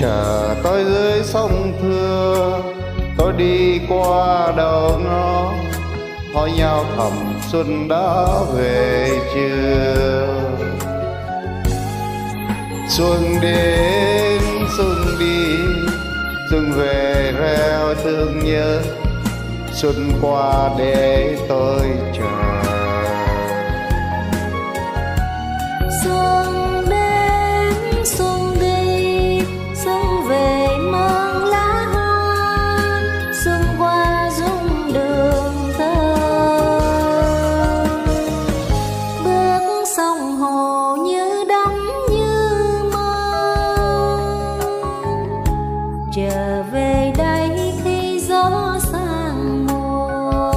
chờ tôi dưới sông Thưa. Tôi đi qua đầu ngõ, hỏi nhau thầm xuân đã về chưa. Xuân đến xuân đi, xuân về reo thương nhớ. Xuân qua để tôi chờ. Xuân đến xuân đi, xuân về mang lá hoa. Xuân qua dung đường thơ, bước sông hồ như đắm như mơ. Trở về đây khi gió sang mùa,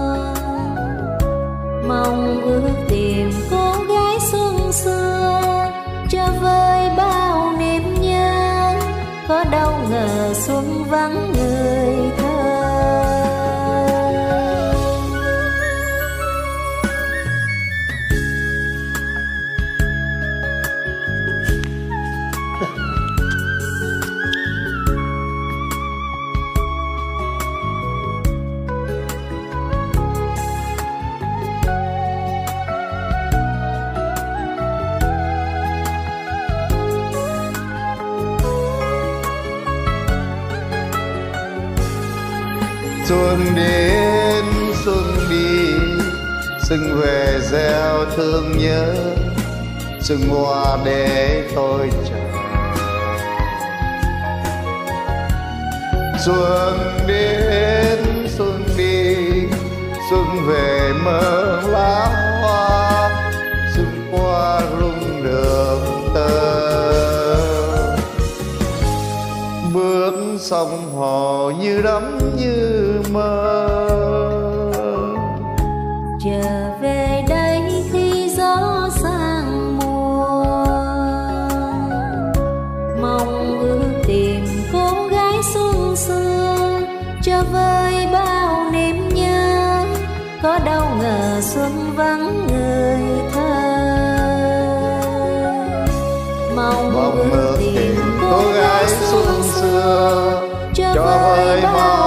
mong ước tìm cô gái xuân xưa. Cho với bao niềm nhớ, có đâu ngờ xuân vắng người thơ. Xuân đến xuân đi, xuân về gieo thương nhớ. Xuân qua để tôi chờ. Xuân đến xuân đi, xuân về mơ lá hoa. Xuân qua rung đường tơ, bước sông hồ như đắm như mơ. Trở về đây khi gió sang mùa, mong ước tìm cô gái xuân xưa. Cho với bao niềm nhớ, có đâu ngờ xuân vắng người thơ. Mong ước tìm cô gái xuân xưa, cho với bao